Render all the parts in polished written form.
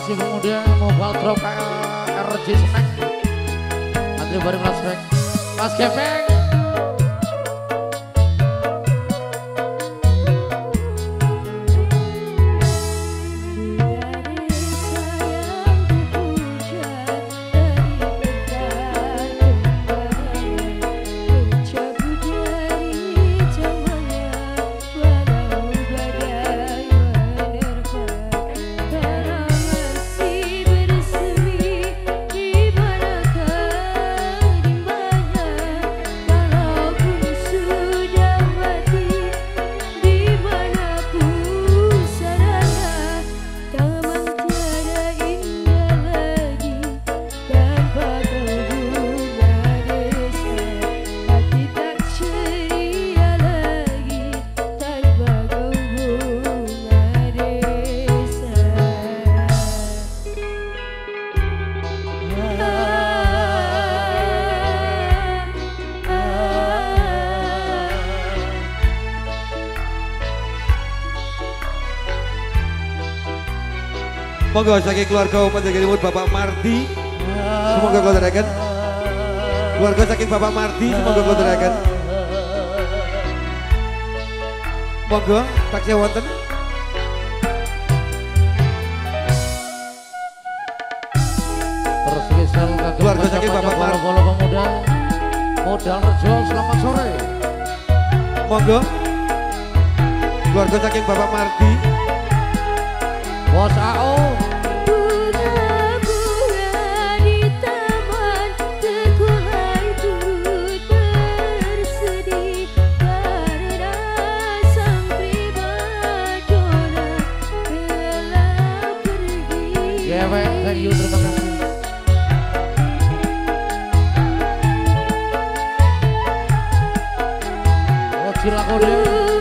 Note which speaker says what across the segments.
Speaker 1: kasih pemuda Mobile Drop RJ Snack. Antri bareng Mas Gepeng.
Speaker 2: Monggo saking keluarga Umat Jagirimut Bapak Mardi, semoga koderakan. Keluarga saking Bapak Mardi, semoga koderakan. Monggo taksih wonten.
Speaker 1: Terus spesial
Speaker 2: keluarga saking Bapak Mardi.
Speaker 1: Bola pemuda Modal Rejo, selamat sore.
Speaker 2: Monggo keluarga saking Bapak Mardi.
Speaker 1: Bos AO. Thank you, terima kasih. Oh, Cilakode.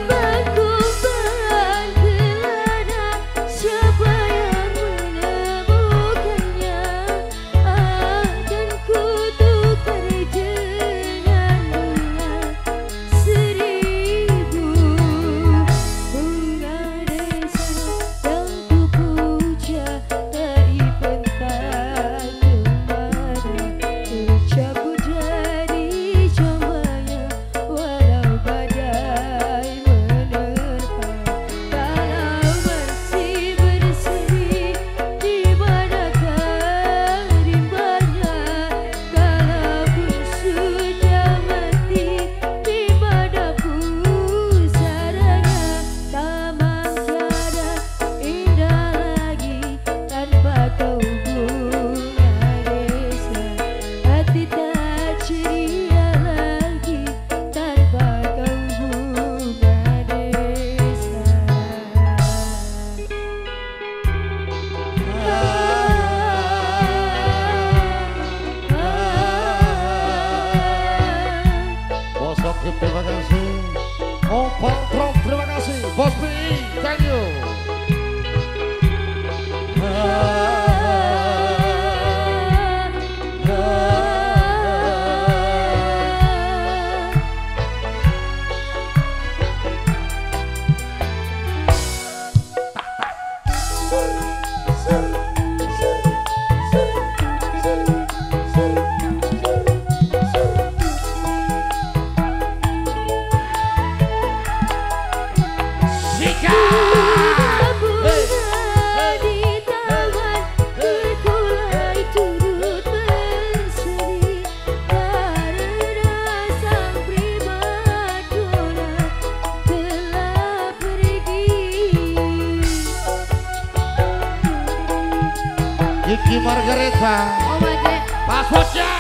Speaker 1: Terima kasih. Mobile Drop, terima kasih. Bos PI, thank you. Iki Margareta, passwordnya